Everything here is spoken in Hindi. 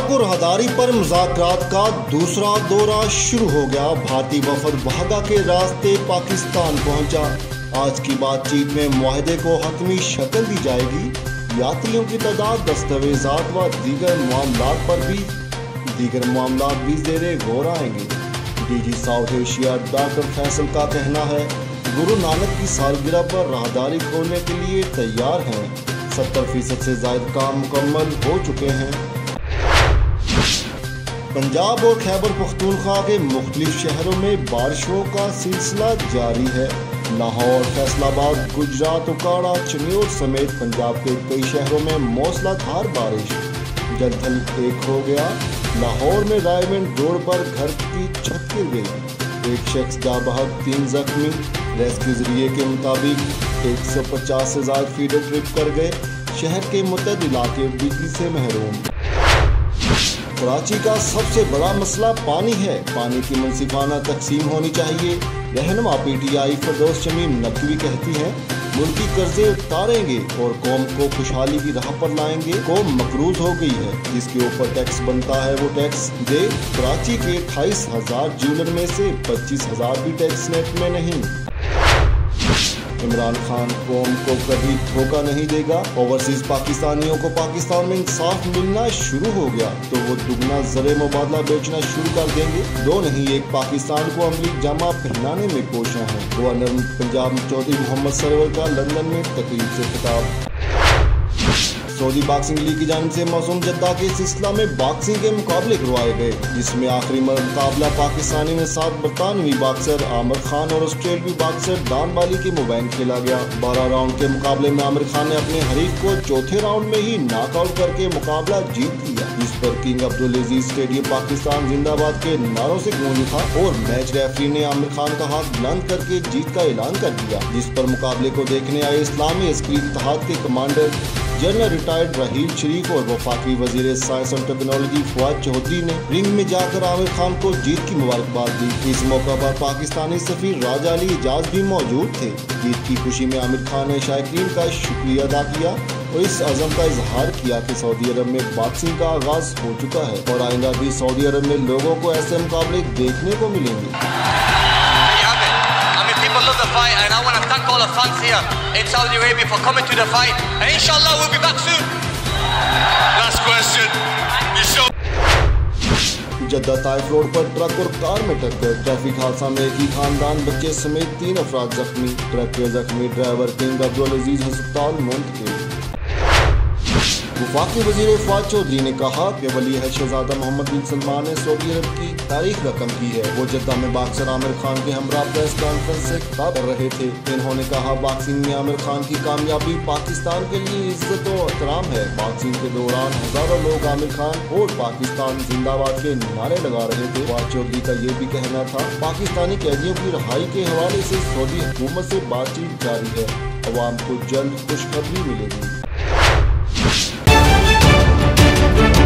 ट्रक और राहदारी पर मुज़ाकरात का दूसरा दौरा शुरू हो गया। भारतीय वफद वाहगा के रास्ते पाकिस्तान पहुंचा। आज की बातचीत में मुआहदे को हतमी शक्ल दी जाएगी। यात्रियों की तादाद, दस्तावेजात व दीगर मामलात भी ज़ेरे गौर आएंगे। DG South Asia doctor Faisal का कहना है, गुरु नानक की सालगिरह पर राहदारी खोलने के लिए तैयार हैं। 70% से ज़ायद काम मुकम्मल हो चुके हैं। पंजाब और खैबर पख्तूनख्वा के मुख्तलिफ शहरों में बारिशों का सिलसिला जारी है। लाहौर, फैसलाबाद, गुजरात, उकाड़ा, चनियोर समेत पंजाब के कई शहरों में मूसलाधार बारिश। जलथल एक हो गया। लाहौर में रायमंड रोड पर घर की छत गिर गई। एक शख्स जा बहक, 3 जख्मी। रेस्क्यू जरिए के मुताबिक 150 से ज़्यादा फीडर ट्रिप कर गए। शहर के मुतअद्दिद इलाके बिजली से महरूम। कराची का सबसे बड़ा मसला पानी है। पानी की मुनसिफाना तकसीम होनी चाहिए। रहनुमा PTI फरदौस शमीम नकवी कहती हैं, मुल्की कर्जे उतारेंगे और कौम को खुशहाली की राह पर लाएंगे। कौम मकरूज हो गई है, जिसके ऊपर टैक्स बनता है वो टैक्स दे। कराची के 28,000 ज्वेलर में से 25,000 भी टैक्स नेट में नहीं। इमरान खान कौम को कभी धोखा नहीं देगा। ओवरसीज पाकिस्तानियों को पाकिस्तान में इंसाफ मिलना शुरू हो गया तो वो दुगना ज़रे मुबादला बेचना शुरू कर देंगे। 2 नहीं 1 पाकिस्तान को अमली जामा पहनाने में कोशिश है। गवर्नर पंजाब चौधरी मोहम्मद सरवर का लंदन में तकरीब से खिताब। सऊदी बॉक्सिंग लीग की जानिब से मासूम जद्दा के सिलसिला में बॉक्सिंग के मुकाबले करवाए गए, जिसमें आखिरी मुकाबला पाकिस्तानी में 7 बरतानवी बॉक्सर आमिर खान और ऑस्ट्रेलियाई बॉक्सर डॉन बाली के मोबैन खेला गया। 12 राउंड के मुकाबले में आमिर खान ने अपने हरीफ को चौथे राउंड में ही नॉकआउट करके मुकाबला जीत लिया, जिस पर King Abdul Aziz stadium Pakistan जिंदाबाद के नारों से गूंज उठा और मैच रेफरी ने आमिर खान का हाथ बुलंद करके जीत का ऐलान कर दिया, जिस पर मुकाबले को देखने आए इस्लामी अस्करी इत्तेहाद के commander general retired Raheel Sharif और वफाकी वजीर साइंस और टेक्नोलॉजी फवाद चौधरी ने रिंग में जाकर आमिर खान को जीत की मुबारकबाद दी। इस मौका पर पाकिस्तानी सफीर राजा अली एजाज भी मौजूद थे। जीत की खुशी में आमिर खान ने शायकीन का शुक्रिया अदा किया और इस अज़म का इजहार किया कि सऊदी अरब में बॉक्सिंग का आगाज हो चुका है और आइंदा भी सऊदी अरब में लोगों को ऐसे मुकाबले देखने को मिलेंगे। The fight, and I want to thank all the fans here in Saudi Arabia for coming to the fight, and inshallah we'll be back soon. Last question. Jeddah Taif road पर ट्रक और कार में टक्कर। ट्रैफिक हादसा में एक ही खानदान बच्चे समेत 3 अफराद जख्मी। ट्रक के जख्मी ड्राइवर किंग अब्दुल अजीज अस्पताल मुंतकिल। वफाकी वजीर फवाद चौधरी ने कहा कि वली अहद शहजादा मोहम्मद बिन सलमान ने सऊदी अरब की तारीख रकम की है। वो जद्दा में बॉक्सर आमिर खान के हमरा प्रेस कॉन्फ्रेंस से खिताब कर रहे थे। इन्होंने कहा, बॉक्सिंग में आमिर खान की कामयाबी पाकिस्तान के लिए इज्जत और एहतराम है। बॉक्सिंग के दौरान हजारों लोग आमिर खान और पाकिस्तान जिंदाबाद के नारे लगा रहे थे। फवाद चौधरी का ये भी कहना था, पाकिस्तानी कैदियों की रिहाई के हवाले से सऊदी हुकूमत से बातचीत जारी है। अवाम को जल्द खुशखबरी मिलेगी।